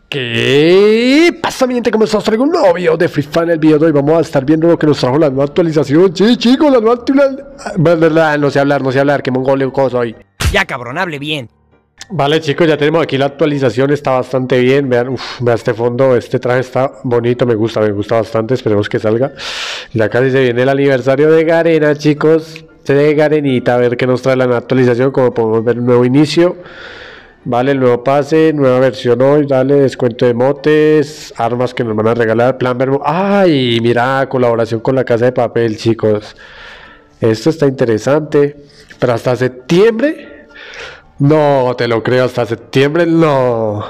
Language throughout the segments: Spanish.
¿Qué pasa, mi gente? ¿Cómo estás? Traigo un nuevo video de Free Fire. En el video de hoy vamos a estar viendo lo que nos trajo la nueva actualización. Sí, chicos, la nueva actualización. No sé hablar, que mongoleo soy. Ya, cabrón, hable bien. Vale, chicos, ya tenemos aquí la actualización, está bastante bien. Vean, vean este fondo, este traje está bonito, me gusta bastante. Esperemos que salga. Ya casi se viene el aniversario de Garena, chicos. De Garenita, a ver qué nos trae la nueva actualización. Como podemos ver, un nuevo inicio. Vale, el nuevo pase, nueva versión hoy, dale, descuento de motes, armas que nos van a regalar, plan verbo. ¡Ay! Mira, colaboración con la Casa de Papel, chicos. Esto está interesante. Pero hasta septiembre. No, te lo creo, hasta septiembre no.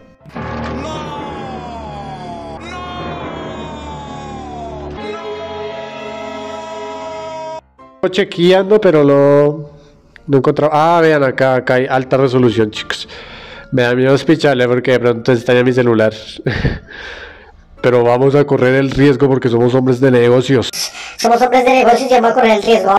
Chequeando, pero no he encontrado. Ah, vean, acá hay alta resolución, chicos. Me da miedo espicharle porque de pronto estalla mi celular. Pero vamos a correr el riesgo porque somos hombres de negocios. Somos hombres de negocios y vamos a correr el riesgo.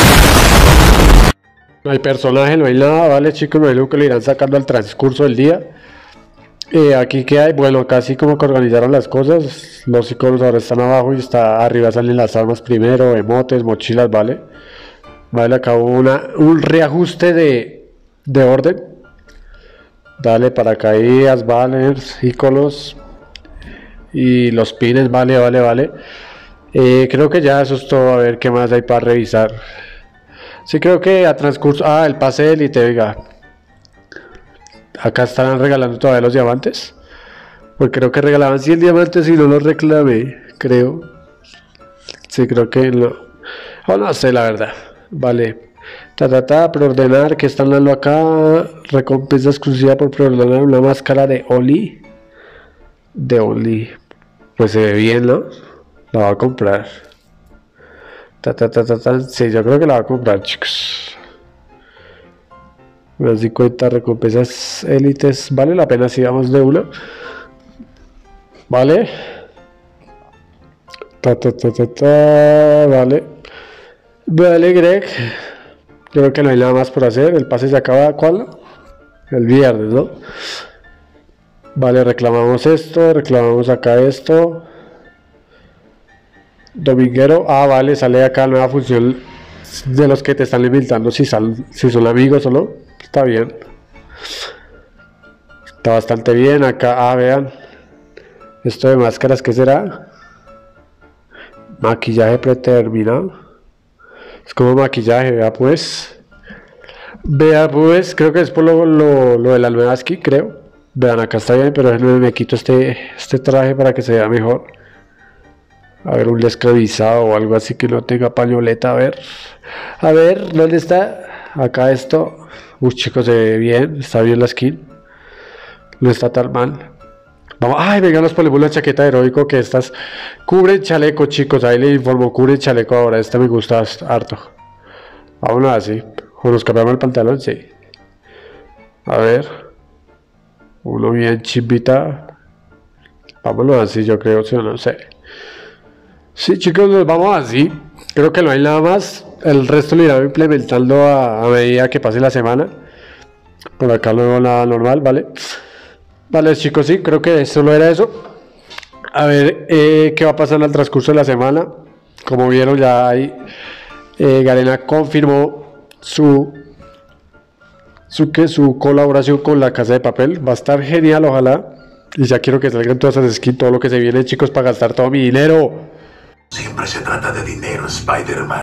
No hay personaje, no hay nada, vale, chicos. No hay lo que le irán sacando al transcurso del día. Aquí que hay, bueno, acá sí como que organizaron las cosas. Los iconos ahora están abajo y está arriba salen las armas primero, emotes, mochilas, vale. Vale, acá hubo un reajuste de orden. Dale, paracaídas, banners, iconos y los pines, vale. Creo que ya eso es todo, a ver qué más hay para revisar. Sí, creo que a transcurso... Ah, el pase de élite, oiga. Acá estarán regalando todavía los diamantes. Porque creo que regalaban 100 diamantes y no los reclamé, creo. Sí, creo que no. O no sé, la verdad. Vale. Preordenar, que están dando acá. Recompensa exclusiva por preordenar una máscara de Oli. De Oli. Pues se ve bien, ¿no? La voy a comprar. Sí, yo creo que la voy a comprar, chicos. Unas 50 recompensas élites. Vale la pena si vamos de una. Vale. Vale. Vale, Greg. Creo que no hay nada más por hacer. El pase se acaba, ¿cuál? El viernes, ¿no? Vale, reclamamos esto. Reclamamos acá esto. Dominguero. Ah, vale, sale acá nueva función de los que te están limitando si son amigos o no. Está bien. Está bastante bien. Acá, vean. Esto de máscaras, ¿qué será? Maquillaje predeterminado. Es como maquillaje, vea pues. Vea pues, creo que es por lo de la nueva skin, creo. Vean, acá está bien, pero me quito este traje para que se vea mejor. A ver, un esclavizado o algo así que no tenga pañoleta, a ver, ¿dónde está? Acá esto. Uy, chicos, se ve bien, está bien la skin. No está tan mal. Vamos, ay, venga, nos ponemos la chaqueta de heroico que estas cubren chaleco, chicos. Ahí le informo, cubre chaleco ahora. Esta me gusta harto. Vámonos así. O nos cambiamos el pantalón, sí. A ver. Uno bien chimbita. Vámonos así, yo creo, sí o no sé. Sí, chicos, nos vamos así. Creo que no hay nada más. El resto lo irán implementando a medida que pase la semana. Por acá no veo nada normal, ¿vale? Vale, chicos, sí, creo que solo era eso. A ver qué va a pasar al transcurso de la semana. Como vieron, ya hay Garena confirmó su colaboración con la Casa de Papel. Va a estar genial, ojalá. Y ya quiero que salgan todas esas skins, todo lo que se viene, chicos, para gastar todo mi dinero. Siempre se trata de dinero, Spider-Man.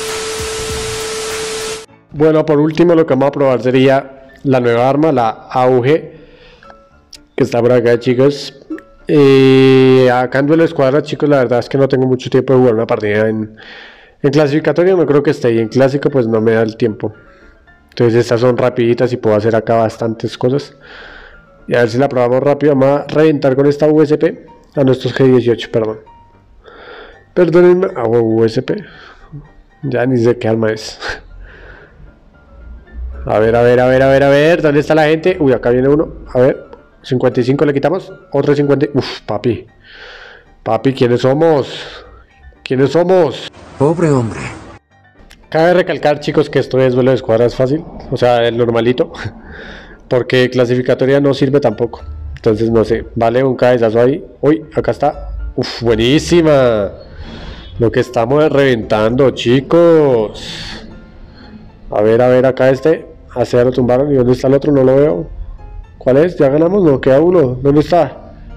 Bueno, por último, lo que vamos a probar sería la nueva arma, la AUG, que está por acá, chicos. Acá en Duelo de Escuadra, chicos, la verdad es que no tengo mucho tiempo de jugar una partida en clasificatoria, no creo que esté, y en clásico pues no me da el tiempo. Entonces estas son rapiditas y puedo hacer acá bastantes cosas. Y a ver si la probamos rápido. Vamos a reventar con esta USP a nuestros G18, perdón. Perdónenme, USP. Ya ni sé qué arma es. A ver, ¿dónde está la gente? Uy, acá viene uno, a ver, 55 le quitamos, otro 50, papi, ¿quiénes somos? Pobre hombre. Cabe recalcar, chicos, que esto es duelo de escuadra, es fácil, o sea, el normalito, porque clasificatoria no sirve tampoco, Entonces no sé, vale, un cabezazo ahí. Uy, acá está. Uf, buenísima. Lo que estamos reventando, chicos. A ver, acá este. Hacia lo tumbaron. ¿Y dónde está el otro? No lo veo. ¿Cuál es? ¿Ya ganamos? No, queda uno. ¿Dónde está?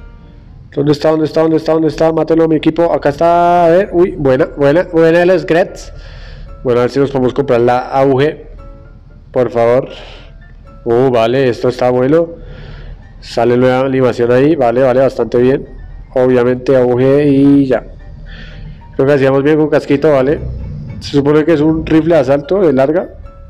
¿Dónde está? Mátelo, mi equipo. Acá está. A ver. Uy, buena los Grets. Bueno, a ver si nos podemos comprar la auge. Por favor. Vale, esto está bueno. Sale nueva animación ahí. Vale, bastante bien. Obviamente auge y ya. Creo que hacíamos bien con casquito, ¿vale? Se supone que es un rifle de asalto de larga.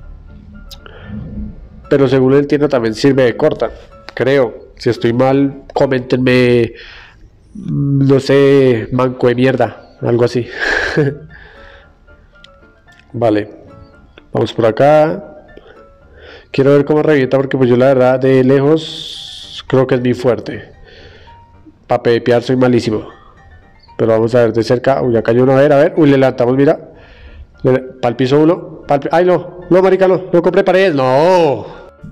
Pero según entiendo también sirve de corta. Creo. Si estoy mal, coméntenme. No sé, manco de mierda. Algo así. Vale. Vamos por acá. Quiero ver cómo revienta porque pues yo la verdad de lejos creo que es muy fuerte. Para pepear soy malísimo. Pero vamos a ver de cerca. Uy, ya cayó uno. A ver. Uy, le levantamos, mira. Para el piso uno. Ay, no, marica, no compré paredes. No.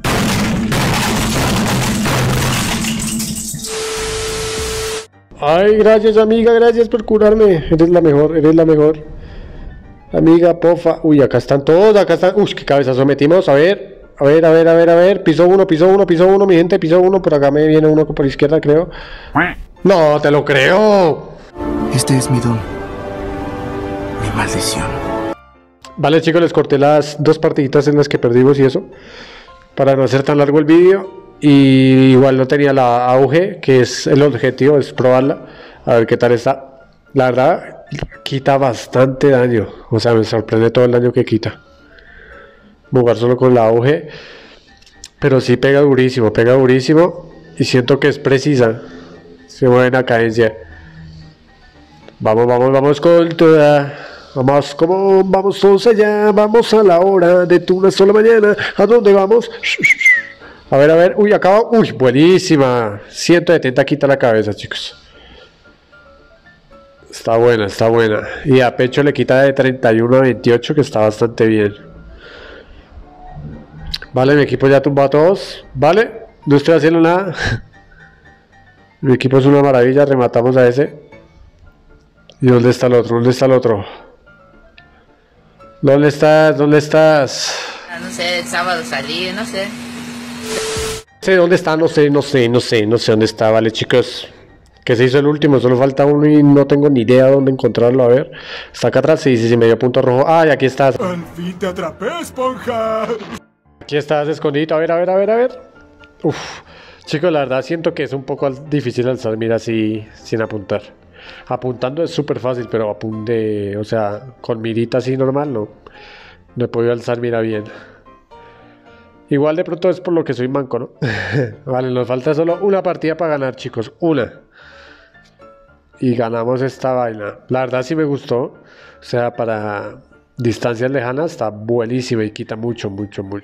Ay, gracias, amiga. Gracias por curarme. Eres la mejor. Amiga, pofa. Uy, acá están todos. Uy, qué cabezazo metimos. A ver. Piso uno, mi gente. Piso uno. Por acá me viene uno por izquierda, creo. No, te lo creo. Este es mi don. Mi maldición. Vale, chicos, les corté las dos partiditas en las que perdimos y eso. Para no hacer tan largo el vídeo. Y igual no tenía la auge, que es el objetivo, es probarla. A ver qué tal está. La verdad, quita bastante daño. O sea, me sorprende todo el daño que quita. Jugar solo con la auge. Pero sí pega durísimo. Y siento que es precisa. Se mueve en la cadencia. Vamos con toda. Vamos todos allá. Vamos a la hora de tu una sola mañana. ¿A dónde vamos? A ver. Uy, acaba. Uy, buenísima. 170 quita la cabeza, chicos. Está buena. Y a pecho le quita de 31 a 28, que está bastante bien. Vale, mi equipo ya tumbó a todos. Vale, no estoy haciendo nada. Mi equipo es una maravilla. Rematamos a ese. ¿Y dónde está el otro? ¿Dónde estás? No sé, el sábado salí, no sé. ¿Dónde está? No sé dónde está. Vale, chicos. Que se hizo el último, solo falta uno y no tengo ni idea dónde encontrarlo. A ver. Está acá atrás, sí, medio punto rojo. Ay, aquí estás. Al fin te atrapé, esponja. Aquí estás escondido. A ver. Uf. Chicos, la verdad siento que es un poco difícil alzar mira así sin apuntar. Apuntando es súper fácil, pero apunte, o sea, con mirita así normal no he podido alzar mira bien. Igual de pronto es por lo que soy manco, ¿no? Vale, nos falta solo una partida para ganar, chicos. Una. Y ganamos esta vaina. La verdad sí me gustó. O sea, para distancias lejanas está buenísima y quita mucho.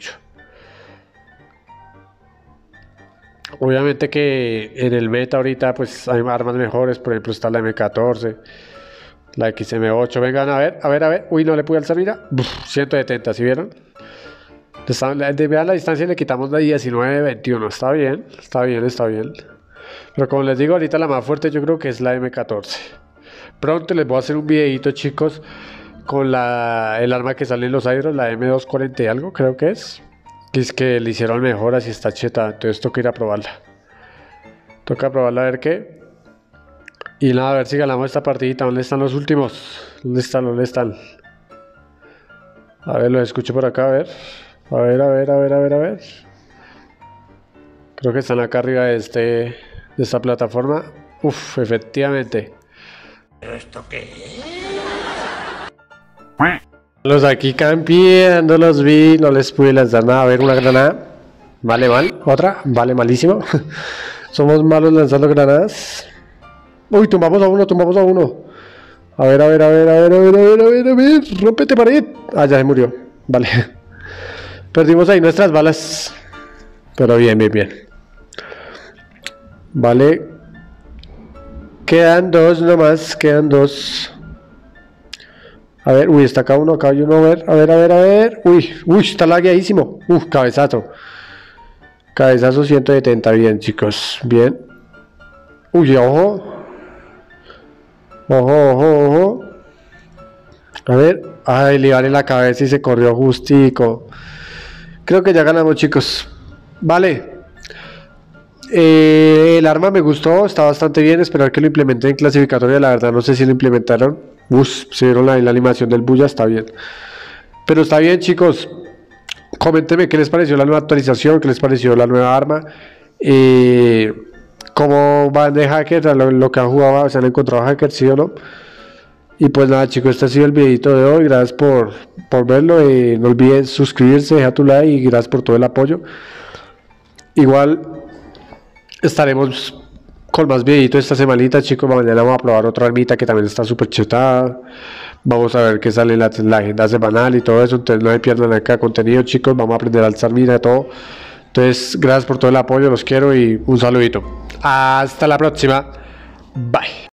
Obviamente que en el meta ahorita pues hay armas mejores. Por ejemplo está la M14, la XM8. Vengan a ver. Uy, no le pude alzar, mira. 170, ¿sí vieron? Vean la distancia y le quitamos la 19-21. Está bien. Pero como les digo, ahorita la más fuerte yo creo que es la M14. Pronto les voy a hacer un videito, chicos, con el arma que sale en los aeros, la M240 y algo, creo que es. Que es que le hicieron mejoras y está cheta. Entonces toca ir a probarla. A ver qué. Y nada, a ver si ganamos esta partidita. ¿Dónde están los últimos? ¿Dónde están? A ver, los escucho por acá, a ver. A ver. Creo que están acá arriba de esta plataforma. Uf, efectivamente. ¿Esto qué? Los aquí campeando, los vi, no les pude lanzar nada. A ver, una granada. Vale, mal. Otra, vale, malísimo. Somos malos lanzando granadas. Uy, tumbamos a uno. A ver. Rómpete pared. Ah, ya se murió. Vale. Perdimos ahí nuestras balas. Pero bien. Vale. Quedan dos nomás. A ver, uy, está acá uno, A ver. Uy, está lagueadísimo. Cabezazo. Cabezazo 170, bien chicos, bien. Uy, ojo. Ojo. A ver, ay, le vale la cabeza y se corrió justico. Creo que ya ganamos, chicos. Vale. El arma me gustó, está bastante bien. Esperar que lo implementen en clasificatoria. La verdad, no sé si lo implementaron. Se vieron la animación del bulla, está bien. Pero está bien, chicos. Coméntenme qué les pareció la nueva actualización, qué les pareció la nueva arma. Cómo van de hackers, lo que han jugado, se han encontrado hackers, sí o no. Y pues nada, chicos, este ha sido el videito de hoy. Gracias por verlo. No olviden suscribirse, deja tu like y gracias por todo el apoyo. Igual estaremos con más videitos esta semanita, chicos. Mañana vamos a probar otra armita que también está súper chetada. Vamos a ver qué sale en la agenda semanal y todo eso. Entonces no se pierdan acá contenido, chicos. Vamos a aprender a alzar mira y todo. Entonces, gracias por todo el apoyo, los quiero y un saludito. Hasta la próxima. Bye.